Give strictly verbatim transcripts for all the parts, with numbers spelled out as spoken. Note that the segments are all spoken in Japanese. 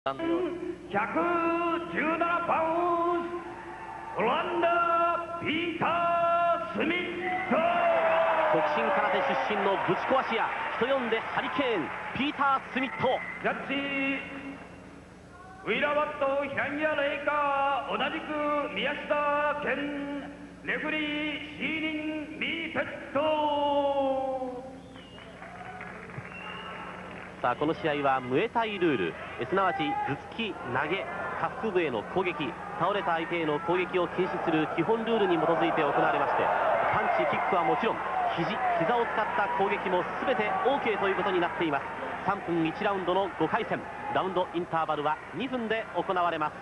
ひゃくじゅうななパウンド、オランダピーター・スミット。 北進空手出身のぶち壊し屋、人呼んでハリケーン、ピーター・スミット。 ジャッジウィラワット・ヒャンヤ・レイカー、同じく宮下健、レフリーシーニン・ミーペット。 さあこの試合はムエタイルール、すなわち頭突き、投げ、下腹部への攻撃、倒れた相手への攻撃を禁止する基本ルールに基づいて行われまして、パンチ、キックはもちろん肘、膝を使った攻撃も全て オーケー ということになっています。さんぷんいちラウンドのごかい戦、ラウンドインターバルはにふんで行われます。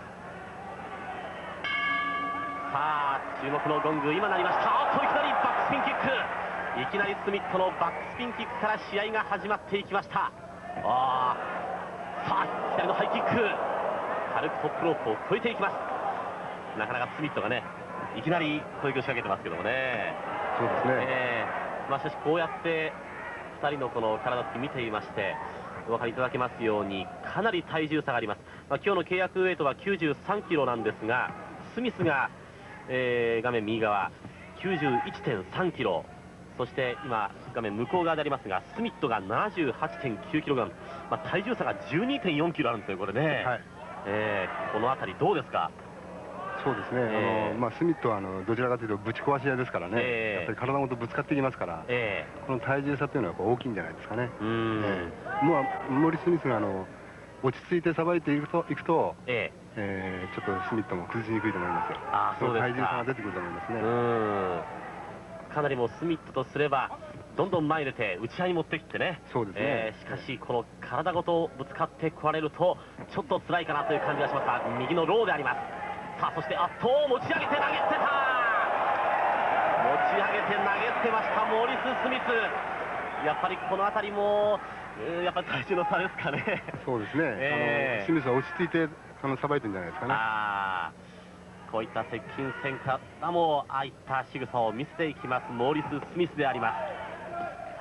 さあ注目のゴング今鳴りました。おっといきなりバックスピンキック、いきなりスミットのバックスピンキックから試合が始まっていきました。あー、さあ左のハイキック、軽くトップロープを越えていきます。なかなかスミットがねいきなり攻撃を仕掛けてますけどもね。 そうですね、 えーまあ、しかしこうやってふたりのこの体つき見ていましてお分かりいただけますようにかなり体重差があります。まあ、今日の契約ウェイトはきゅうじゅうさんキロなんですが、スミスが、えー、画面右側 きゅうじゅういってんさんキロ、そして今画面向こう側でありますがスミットが ななじゅうはちてんきゅうキログラム、まあ、体重差が じゅうにてんよんキロあるんですよこれね、はい、えー、この辺りどうですか。 そうですね、えー、あのまあ、スミットはあのどちらかというとぶち壊し屋ですからね、えー、やっぱり体ごとぶつかっていきますから、えー、この体重差というのはやっぱ大きいんじゃないですかね。うん、えー、もうモリス・スミスがあの落ち着いてさばいていくといくと、えーえー、ちょっとスミットも崩しにくいと思いますよ。あ、そうですか。体重差が出てくると思いますね。うん、 かなりもうスミットとすればどんどん前に出て打ち合いに持ってきてね。 そうですね、 えー、しかしこの体ごとぶつかってこられるとちょっと辛いかなという感じがしますが、右のローであります。さあそしてあっと持ち上げて投げてた、持ち上げて投げてましたモーリス・スミス。やっぱりこの辺りも、えー、やっぱり体重の差ですかね。 そうですね、えー、あのスミスは落ち着いてあのさばいてるんじゃないですかね。あこういった接近戦からもああいった仕草を見せていきますモーリス・スミスであります。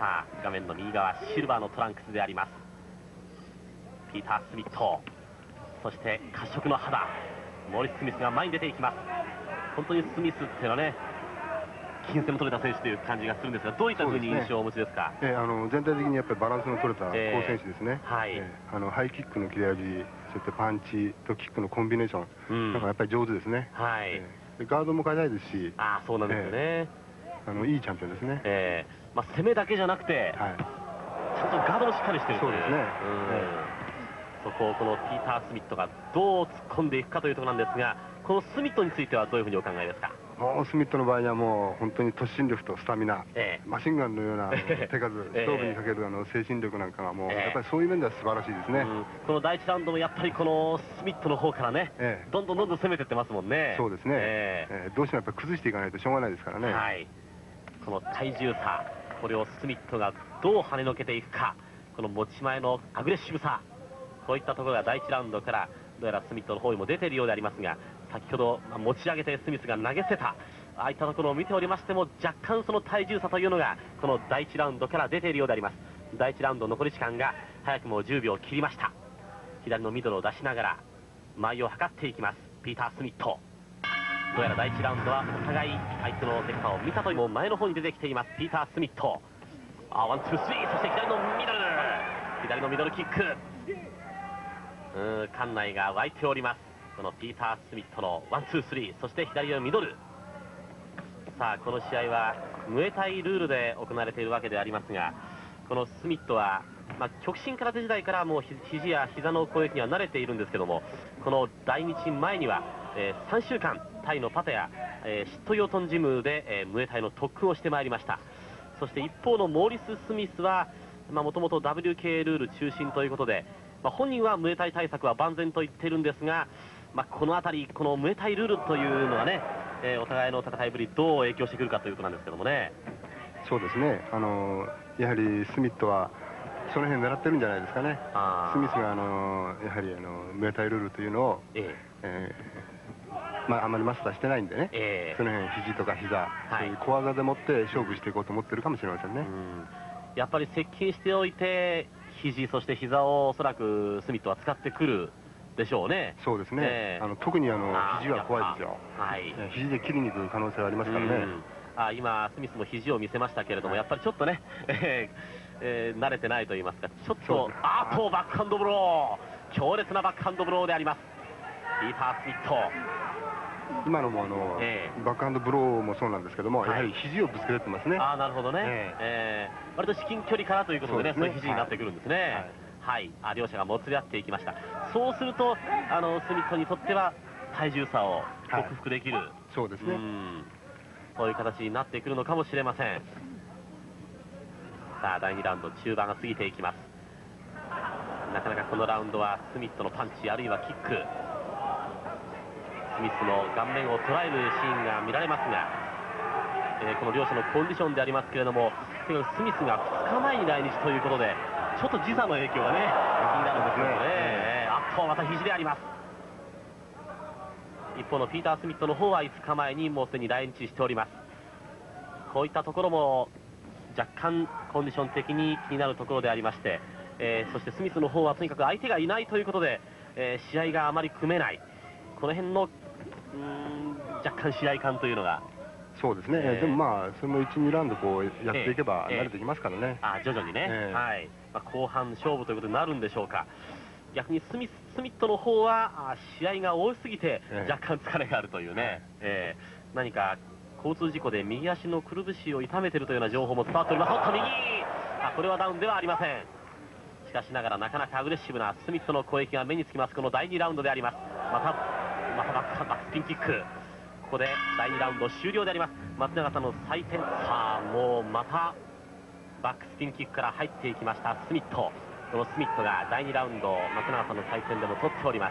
さあ画面の右側シルバーのトランクスでありますピーター・スミット、そして褐色の肌モーリス・スミスが前に出ていきます。本当にスミスっていうのはね金戦も取れた選手という感じがするんですが、どういったふうに印象をお持ちですか。 えー、あの全体的にやっぱりバランスの取れた好選手ですね。 えーはいえー、あのハイキックの切れ味、そしてパンチとキックのコンビネーション、うん、なんかやっぱり上手ですね。はい、えー、ガードも硬いですし、 あ、そうなんですよね、えー、あのいいチャンピオンですね。 えーまあ、攻めだけじゃなくて、はい、ちゃんとガードもしっかりしてるという。そうですね、うん、えー、そこをこのピーター・スミットがどう突っ込んでいくかというところなんですが、このスミットについてはどういうふうにお考えですか。 もうスミットの場合にはもう本当に突進力とスタミナ、ええ、マシンガンのような手数、ストーブにかけるあの精神力なんかがもう、ええ、やっぱりそういう面では素晴らしいですね。うん、このだいいちラウンドもやっぱりこのスミットの方からね、ええ、どんどんどんどん攻めていってますもんね。 そうですね、えええー、どうしてもやっぱり崩していかないとしょうがないですからね。はい、 この体重差、これをスミットがどう跳ねのけていくか、この持ち前のアグレッシブさ、こういったところがだいいちラウンドからどうやらスミットの方にも出ているようでありますが、先ほど持ち上げてスミスが投げ捨てた、ああいったところを見ておりましても若干その体重差というのがこのだいいちラウンドから出ているようであります。だいいちラウンド残り時間が早くもじゅうびょう切りました。左のミドルを出しながら間合いを測っていきますピーター・スミット。どうやらだいいちラウンドはお互い相手の結果を見たというも前の方に出てきていますピーター・スミット。あ、ワンツースリー、そして左のミドル、左のミドルキック、うーん、館内が湧いております。このピーター・スミットのワンツースリー、そして左のミドル。さあこの試合はムエタイルールで行われているわけでありますが、このスミットは、まあ、極真空手時代からもう肘や膝の攻撃には慣れているんですけども、この来日前には、えー、さんしゅうかんタイのパタヤ、えー、シットヨートンジムで、えー、ムエタイの特訓をしてまいりました。そして一方のモーリス・スミスはもともと ダブリューケー ルール中心ということで、まあ、本人はムエタイ対策は万全と言ってるんですが、まあ、この辺りこのムエタイルールというのはね、えー、お互いの戦いぶりどう影響してくるかということなんですけどもね。 そうですね、あのやはりスミットはその辺狙ってるんじゃないですかね。スミスがあのやはりあのムエタイルールというのを、えええーまあ、あまりマスターしてないんでね、えー、その辺肘とか膝、はい、そういう小技でもって勝負していこうと思ってるかもしれませんね。うん、 やっぱり接近しておいて肘そして膝をおそらくスミットは使ってくるでしょうね。 そうですね、えー、あの特にあの肘は怖いですよ。はい、肘で切りに行く可能性がありますからね。 あ今スミスも肘を見せましたけれども、やっぱりちょっとね、えーえー、慣れてないと言いますか、ちょっとあとバックハンドブロー、強烈なバックハンドブローであります、ピーター・スミット。 今のもあの、えー、バックハンドブローもそうなんですけども、はい、やはり肘をぶつけてますね。 あなるほどね、えーえー、割と至近距離からということでね、そういう肘になってくるんですね。はい、はい、両者がもつれ合っていきました。そうするとあのスミットにとっては体重差を克服できる、はい、 そうですね、 うんそういう形になってくるのかもしれません。さあだいにラウンド中盤が過ぎていきます。なかなかこのラウンドはスミットのパンチあるいはキック、スミスの顔面を捉えるシーンが見られますが、えー、この両者のコンディションでありますけれども、とにかくスミスがふつかまえに来日ということでちょっと時差の影響がね気になるんですけどね、えー、あっとまた肘であります。一方のピーター・スミットの方はいつかまえにもうすでに来日しております。こういったところも若干コンディション的に気になるところでありまして、えー、そしてスミスの方はとにかく相手がいないということで、えー、試合があまり組めない、この辺のうーん若干試合感というのが。 そうですね、えー、でもまあそのいち、にラウンドこうやっていけば慣れてきますからね、えーえー、 あ徐々にね、えー、はい、まあ、後半勝負ということになるんでしょうか。逆にスミス、スミットの方は試合が多すぎて若干疲れがあるというね、えーえー、何か交通事故で右足のくるぶしを痛めているというような情報も伝わっております。おっと右、あこれはダウンではありません。しかしながらなかなかアグレッシブなスミットの攻撃が目につきます。このだいにラウンドであります。またまたバックバックスピンキック、ここでだいにラウンド終了であります。松永さんの採点、さあもうまたバックスピンキックから入っていきましたスミット。このスミットがだいにラウンド松永さんの採点でも取っております。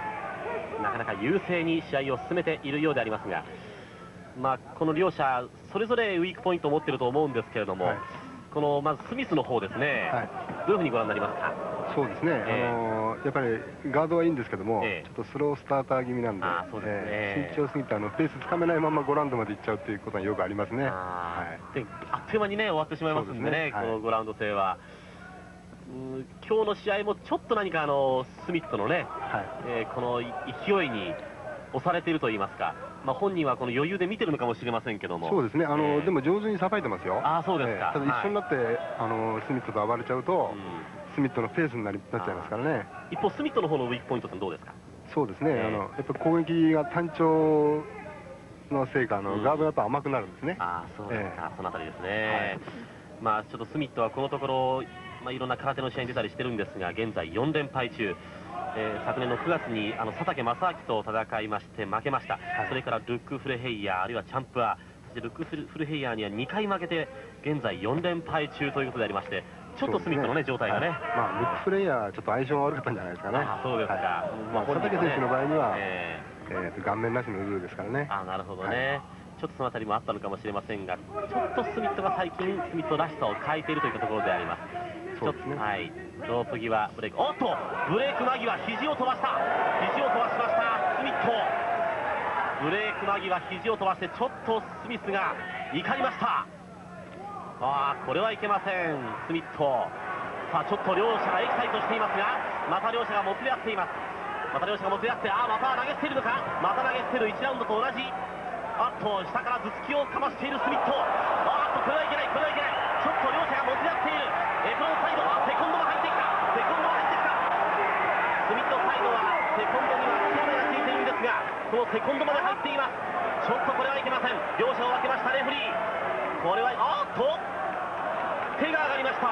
なかなか優勢に試合を進めているようでありますが、まあ、この両者それぞれウィークポイントを持っていると思うんですけれども、はい、このまずスミスの方ですね、はい、どういうふうにご覧になりますか。 そうですね、えー、あのー、やっぱりガードはいいんですけども、えー、ちょっとスロースターター気味なんで、そうですね、えー、慎重すぎてあのペースつかめないままごラウンドまでいっちゃうということはよくありますね。 あ,、はい、であっという間にね終わってしまいますんでね、でね、このごラウンド制は。うん今日の試合もちょっと何かあのスミットのね、はい、えー、この勢いに押されているといいますか、まあ、本人はこの余裕で見てるのかもしれませんけども。 そうですね、あの、えー、でも上手にさばいてますよ。 あそうですか、 えー、ただ一緒になって、はい、あのスミットと暴れちゃうと、うん、スミットのペースになりなっちゃいますからね。 一方スミットの方のウィークポイントってどうですか。 そうですね、えー、あのやっぱ攻撃が単調のせいかあの、うん、ガードがやっぱ甘くなるんですね。 あそうですか、えー、そのあたりですね、はい、まあちょっとスミットはこのところ、まあ、いろんな空手の試合に出たりしてるんですが現在よん連敗中、えー、昨年のくがつにあの佐竹正明と戦いまして負けました、はい、それからルック・フレヘイヤーあるいはチャンプアー、そしてルック・フレヘイヤーにはにかい負けて現在よん連敗中ということでありまして、ちょっとスミットの、ね、状態がね、はい、 まあ、ルック・フレイヤーちょっと相性が悪かったんじゃないですかね。 あそうですか、はい、 まあ、佐竹選手の場合には、えーえー、顔面なしのルールですからね。 あなるほどね、はい、ちょっとそのあたりもあったのかもしれませんが、ちょっとスミットが最近スミットらしさを変えているといったところであります。そうですね、はい、ロープ際ブレイク、おっとブレイク間際肘を飛ばした肘を飛ばしましたスミット。ブレイク間際肘を飛ばしてちょっとスミスが怒りました。あーこれはいけませんスミット。さあちょっと両者がエキサイトしていますが、また両者がもつれ合っています。また両者がもつれ合って、あーまた投げ捨てるのか、また投げ捨てるいちラウンドと同じ、あっと下から頭突きをかましているスミット。あーっとこれはいけないこれはいけない、ちょっと両者がもつれ合っている。エプロンサイドはセコンドが入ってきたセコンドが入ってきたスミットサイドはセコンドには強めがついているんですが、このセコンドまで入っています。ちょっとこれはいけません。両者を分けましたレフリー。これはあーっと手が上がりました。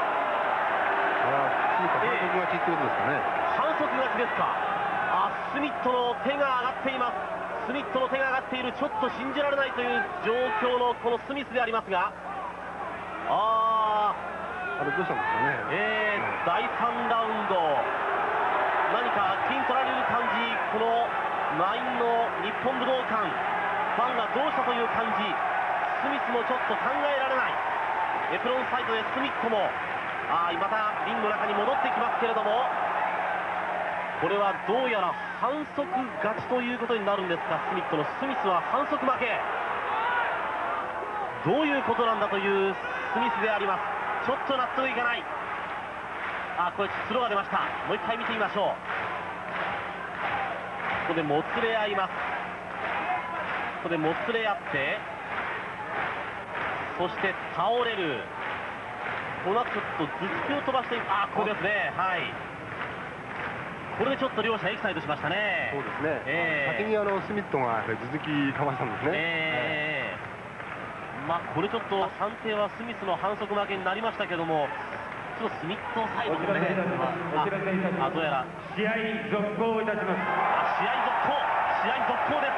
反則勝ちってことですかね。 反則勝ちですか。あスミットの手が上がっています。スミットの手が上がっている。ちょっと信じられないという状況のこのスミスでありますが、ああれどうしたんですかね。 えー、だいさんラウンド何か金取られる感じ、この満員の日本武道館ファンがどうしたという感じ、スミスもちょっと考えられない。エプロンサイドでスミットもあまたリングの中に戻ってきますけれども、これはどうやら反則勝ちということになるんですか。スミットのスミスは反則負け、どういうことなんだというスミスであります。ちょっと納得いかない。あこれスローが出ました。もう一回見てみましょう。 こでもつれ合います。ここでもつれ合って、そして倒れる。この後ちょっと頭突きを飛ばしていく。あ、ここですね。はい。これでちょっと両者エキサイトしましたね。 そうですね。 えー、 先にあのスミットが頭突きかましたんですね。 えー、まあこれちょっと判定はスミスの反則負けになりましたけども、ちょっとスミットサイドもね、ああどうやら試合続行いたします。 試合続行、試合続行です。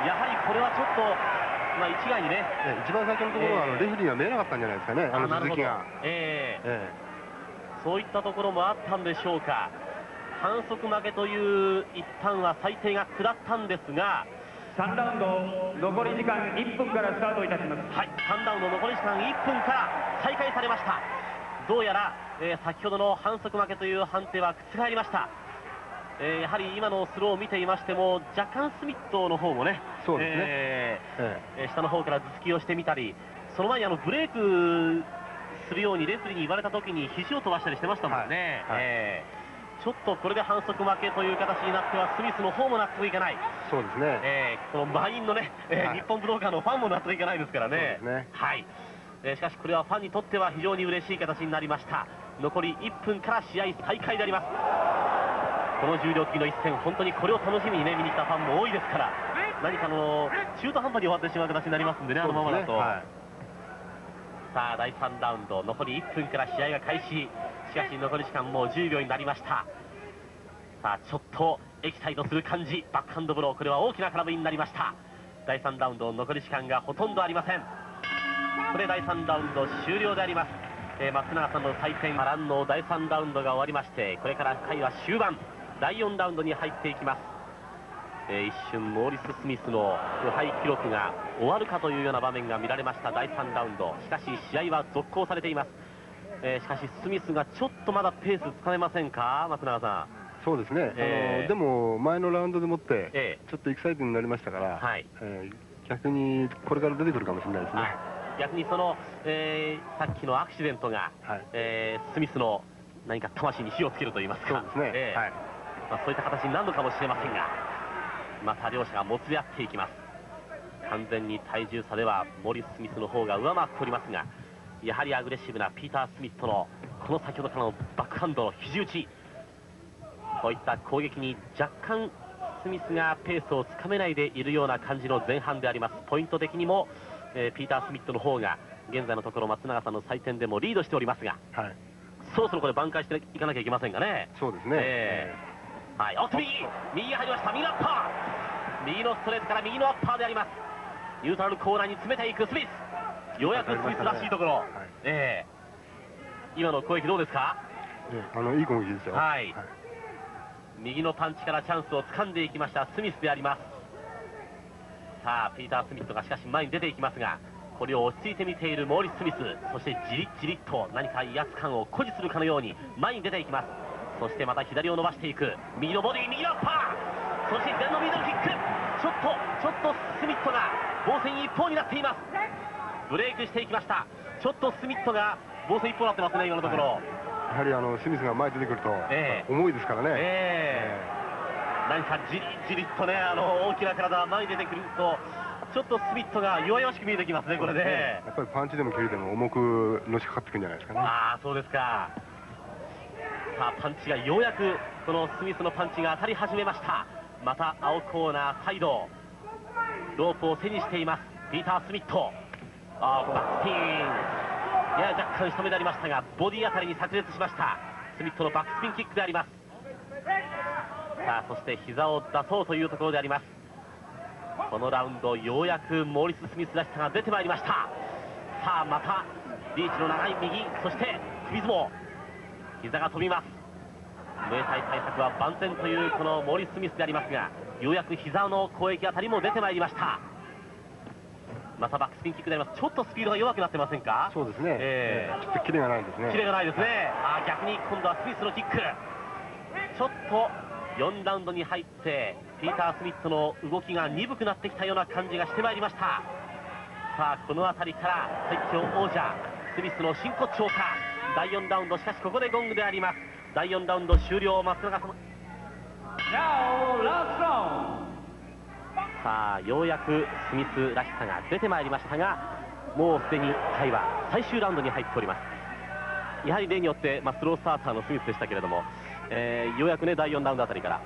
やはりこれはちょっと、まあ、一概にね、 一番最初のところは、えー、あのレフェリーが見えなかったんじゃないですかね、あの続きが。 えーえー、そういったところもあったんでしょうか。反則負けという一旦は裁定が下ったんですが、 さんラウンド残り時間いっぷんからスタートいたします。 はい、さんラウンド残り時間いっぷんから再開されました。どうやら、えー、先ほどの反則負けという判定は覆りました。えー、やはり今のスローを見ていましても、若干スミットの方もね、 そうですね、 えーえー、下の方から頭突きをしてみたり、その前にあのブレイクするようにレフェリーに言われた時に肘を飛ばしたりしてましたもんね。はいはい、えー、ちょっとこれで反則負けという形になってはスミスの方も納得いかない。 そうですね、えー、この満員のね、えーはい、日本武道館のファンも納得いかないですからね。 そうですね、 はい、えー、しかしこれはファンにとっては非常に嬉しい形になりました。残りいっぷんから試合再開であります。この重量級の一戦、本当にこれを楽しみに、ね、見に来たファンも多いですから、何かの中途半端に終わってしまう形になりますんでね、あのままだと。はい、さあだいさんラウンド残りいっぷんから試合が開始。しかし残り時間もうじゅうびょうになりました。さあちょっとエキサイトする感じ、バックハンドブロー、これは大きな空振りになりました。だいさんラウンド残り時間がほとんどありません。これだいさんラウンド終了であります。えー、松永さんの採点、波乱のだいさんラウンドが終わりまして、これから回は終盤だいよんラウンドに入っていきます。えー、一瞬モーリス・スミスの不敗記録が終わるかというような場面が見られましただいさんラウンド。しかし試合は続行されています。えー、しかしスミスがちょっとまだペースつかめませんか、松永さん。 そうですね、えー、あのでも前のラウンドでもって、えー、ちょっとエキサイティングになりましたから、はい、えー、逆にこれから出てくるかもしれないですね。はい、 逆にその、えー、さっきのアクシデントが、はい、えー、スミスの何か魂に火をつけるといいますか、 そうですね、えーはい、 まあ、そういった形になるのかもしれませんが、また両者がもつれ合っていきます。完全に体重差ではモリス・スミスの方が上回っておりますが、やはりアグレッシブなピーター・スミットのこの先ほどからのバックハンドの肘打ち、こういった攻撃に若干スミスがペースをつかめないでいるような感じの前半であります。ポイント的にも、えー、ピーター・スミットの方が現在のところ松永さんの採点でもリードしておりますが、はい、そろそろこれ挽回していかなきゃいけませんがね。 そうですね、えー、はい、おっと右右入りました。右のアッパー、右のストレートから右のアッパーであります。ニュートラルコーナーに詰めていくスミス、ようやくスミスらしいところ、はい、えー、今の攻撃どうですか。 えー、あのいい攻撃ですよ。 はい、はい、右のパンチからチャンスを掴んでいきましたスミスであります。さあピーター・スミットがしかし前に出ていきますが、これを落ち着いて見ているモーリス・スミス、そしてじりじりと何か威圧感を誇示するかのように前に出ていきます。そしてまた左を伸ばしていく、右のボディ、右のアッパー、そして前のミドルキック、ちょっとちょっとスミットが防戦一方になっています。ブレイクしていきました。ちょっとスミットが防戦一方になってますね、今のところ。はい、 やはりあのスミスが前に出てくると、えー、重いですからね、えー、何かじりじりっとね、あの大きな体が前に出てくるとちょっとスミットが弱々しく見えてきますね、これね。 やっぱりパンチでも蹴りでも重くのしかかってくるんじゃないですかね。 ああ、そうですか。さあパンチがようやくこのスミスのパンチが当たり始めました。また青コーナーサイドロープを背にしていますピーター・スミット。あー、バックスピン、やや若干仕留めでありましたがボディあたりに炸裂しましたスミットのバックスピンキックであります。さあそして膝を出そうというところであります。このラウンドようやくモーリス・スミスらしさが出てまいりました。さあまたリーチの長い右、そして首相撲、膝が飛びます。ムエタイ対策は万全というこのモーリス・スミスでありますが、ようやく膝の攻撃あたりも出てまいりました。またバックスピンキックであります。ちょっとスピードが弱くなってませんか。 そうですね、えー、ちょっとキレがないですね。 キレがないですね。あ、逆に今度はスミスのキック、ちょっとよんラウンドに入ってピーター・スミットの動きが鈍くなってきたような感じがしてまいりました。さあこの辺りから最強王者スミスの真骨頂か。だいよんラウンド、しかしここでゴングであります。だいよんラウンド終了。松永さん、 Now, last round. さあようやくスミスらしさが出てまいりましたが、もうすでにタイは最終ラウンドに入っております。やはり例によって、まあ、スロースターターのスミスでしたけれども、えー、ようやくねだいよんラウンドあたりから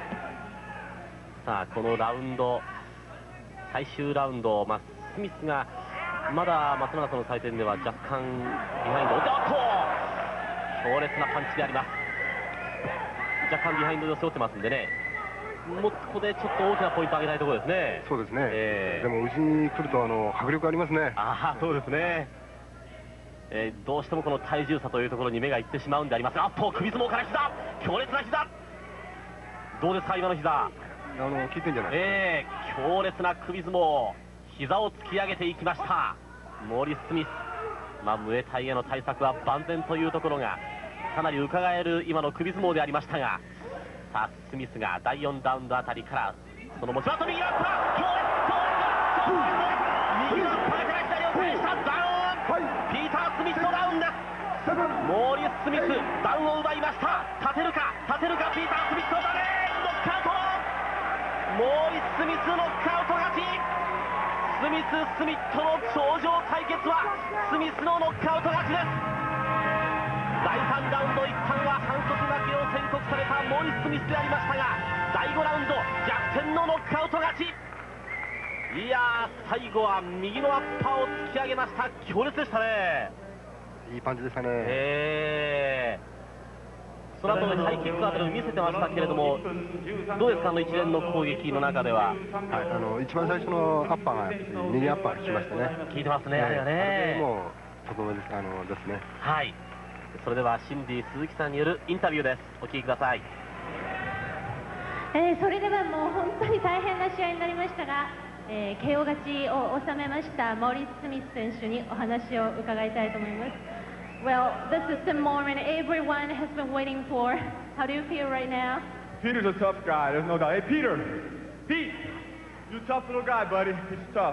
さあこのラウンド最終ラウンド、まあ、スミスがまだ松永さんの採点では若干ビハインド、おっと強烈なパンチであります。若干ビハインドで背負ってますんでね、もうここでちょっと大きなポイントを上げたいところですね。 そうですね、 えー、 でもうちに来るとあの迫力ありますね。 ああそうですね、えー、どうしてもこの体重差というところに目がいってしまうんでありますが、あっと首相撲から膝、強烈な膝、どうですか今の膝。 あの効いてんじゃないですか。 えー、強烈な首相撲、膝を突き上げていきましたモーリス・スミス。まあ、ムエタイへの対策は万全というところがかなり伺える今の首相撲でありましたが、さあスミスがだいよんラウンドあたりからその持ち技右アッパー、強烈強烈右アッパーから左を返したダウン、ピーター・スミスのダウンです。モーリス・スミスダウンを奪いました。立てるか立てるかピーター・スミスのダメノックアウト、モーリス・スミスノックアウト勝ち。スミス・スミットの頂上対決はスミスのノックアウト勝ちです。だいさんラウンド一旦は反則負けを宣告されたモーリス・スミスでありましたが、だいごラウンド逆転のノックアウト勝ち。いやー最後は右のアッパーを突き上げました。強烈でしたね。 いいパンチでしたね。 えー、その後のハイキックあたりを見せてましたけれども、どうですかあの一連の攻撃の中では。 はい、あの一番最初のアッパーが右アッパーが効きましたね。 効いてますね、あれはね。 もうとてもですあのですね。 はい。それではシンディ鈴木さんによるインタビューです。お聞きください。 えー、それではもう本当に大変な試合になりましたが、えー、ケーオー 勝ちを収めましたモーリス・スミス選手にお話を伺いたいと思います。Well, this is the moment everyone has been waiting for. How do you feel right now? Peter's a tough guy, there's no doubt. Hey, Peter! Pete! You're a tough little guy, buddy. He's tough.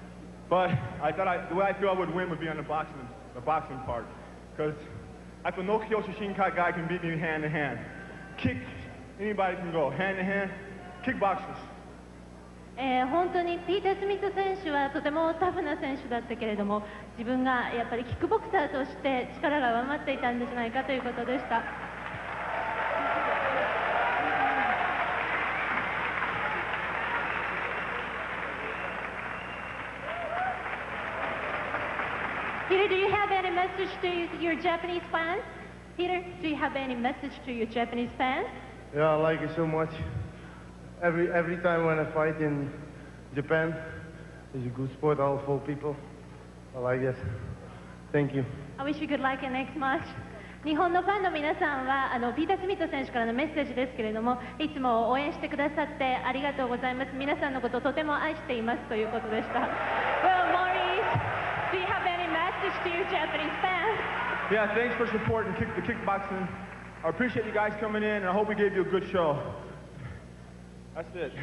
But I thought I, the way I feel I would win would be on the boxing, the boxing part. Because I feel no Kyoshi Shinkai guy can beat me hand to hand. Kick, anybody can go. Hand to hand, kickboxers. えー、本当にピーター・スミス選手はとてもタフな選手だったけれども、自分がやっぱりキックボクサーとして力が上回っていたんじゃないかということでした。Peter, do you have any message to your Japanese fans? Peter, do you have any message to your Japanese fans? Yeah, I like it so much. Every every time when I fight in Japan, it's a good sport, all for people. I like it. Thank you. I wish you good luck in next match. 日本のファンの皆さんはあのピーター・スミット選手からのメッセージですけれども、いつも応援してくださってありがとうございます。皆さんのことをとても愛していますということでした。Well, Maurice, do you have any message to your Japanese fans? Yeah, thanks for supporting kick, the kickboxing. I appreciate you guys coming in, and I hope we gave you a good show. That's it.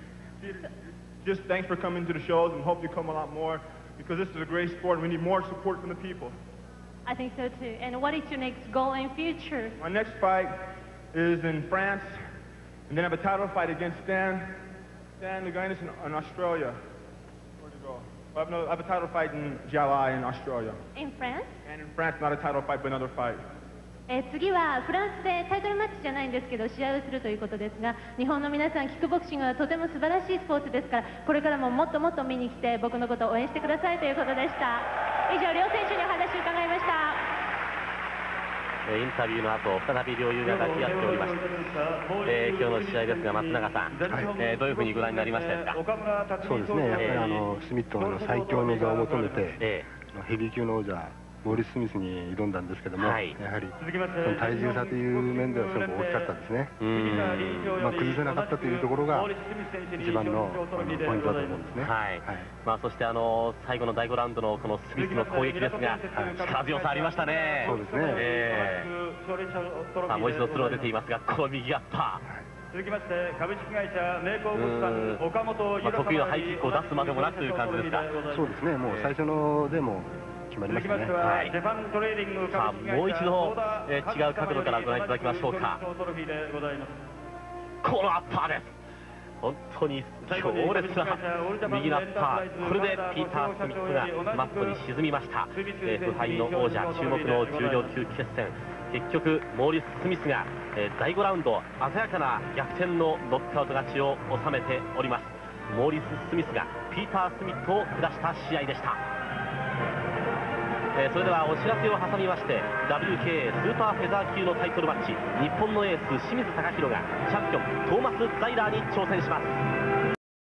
Just thanks for coming to the shows, and hope you come a lot more, because this is a great sport, and we need more support from the people. I think so too. And what is your next goal in future? My next fight is in France, and then I have a title fight against Stan, Stan Luganis in, in Australia. Where'd you go? I have, no, I have a title fight in Jiaoai in Australia. In France? And in France, not a title fight, but another fight. えー、次はフランスでタイトルマッチじゃないんですけど試合をするということですが、日本の皆さんキックボクシングはとても素晴らしいスポーツですから、これからももっともっと見に来て僕のことを応援してくださいということでした。以上、両選手にお話を伺いました。 インタビューの後再び両雄が抱き合っておりました。えー、今日の試合ですが松永さん、はい、えー、どういうふうにご覧になりましたですか。 そうですね、やっぱりあのスミットの最強の座を求めて、えー、ヘビー級の王者モーリス・スミスに挑んだんですけども、はい、やはりその体重差という面ではすごく大きかったですね。うん、まあ、崩せなかったというところが一番のポイントだと思うんですね。はい、はい、 まあ、そしてあの最後のだいごラウンドのこのスミスの攻撃ですが、はい、力強さありましたね。 そうですね、 えー、さあもう一度スロー出ていますが、この右アッパー、 続きまして株式会社名工物産岡本まあ、得意のハイキックを出すまでもなくという感じですが、 そうですね、もう最初のでも決まりましたね。はい、 さあもう一度、えー、違う角度からご覧いただきましょうか。このアッパーです。 本当に強烈な右のアッパー、これでピーター・スミットがマットに沈みました。えー、腐敗の王者、注目の重量級決戦、結局モーリス・スミスが、えー、だいごラウンド鮮やかな逆転のノックアウト勝ちを収めております。モーリス・スミスがピーター・スミットを下した試合でした。えー、それではお知らせを挟みまして ダブリューケーエー スーパーフェザー級のタイトルマッチ、日本のエース清水貴弘がチャンピオントーマス・ザイラーに挑戦します。